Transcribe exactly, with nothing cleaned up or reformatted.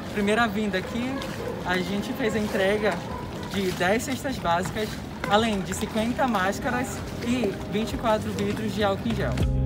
primeira vinda aqui, a gente fez a entrega de dez cestas básicas, além de cinquenta máscaras e vinte e quatro vidros de álcool em gel.